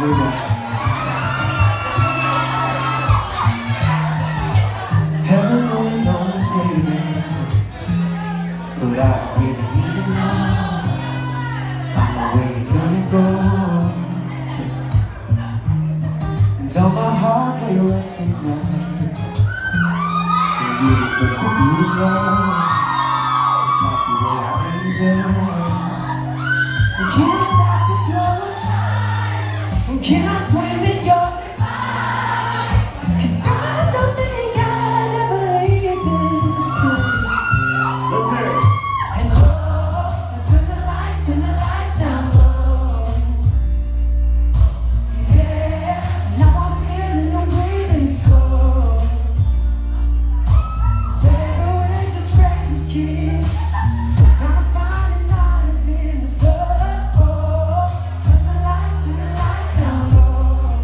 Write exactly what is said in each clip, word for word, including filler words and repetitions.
Heaven only knows where you've been, but I really need to know. Find out where you're gonna go, and tell my heart where you're resting now. And you just look so beautiful, it's like you were an angel. And can I stop the flow? And can I swim in your? Cause I don't think I'd ever leave this place. Let's hear it. And oh, turn the lights, turn the lights down low. Yeah, now I'm feeling your breathing slow. It's better when just reckless kid. Trying to find an island in the flood. Oh, turn the lights, turn the lights down low.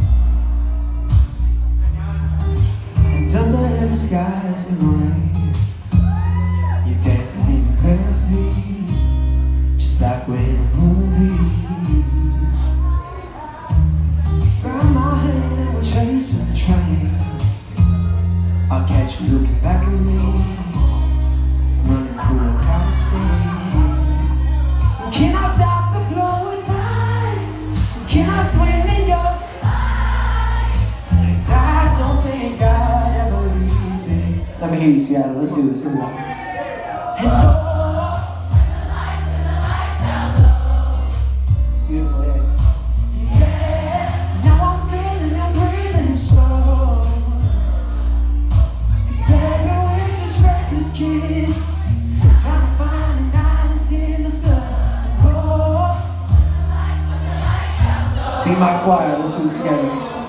And under heavy skies and rain, you're dancing in your bare feet, just like we're in a movie. Grab my hand and we're chasing the train. I'll catch you looking back at me, running through a coliseum. Can I stop the flow of time? Can I swim in your life? Cause I don't think I'd ever leave it. Let me hear you, Seattle. Let's do this. Here we go. And oh, beautiful, yeah. Yeah, now I'm feeling I'm breathing slow. Cause baby, we're just reckless kids, trying to find an island in the flood. Oh, be my choir, let's do this together.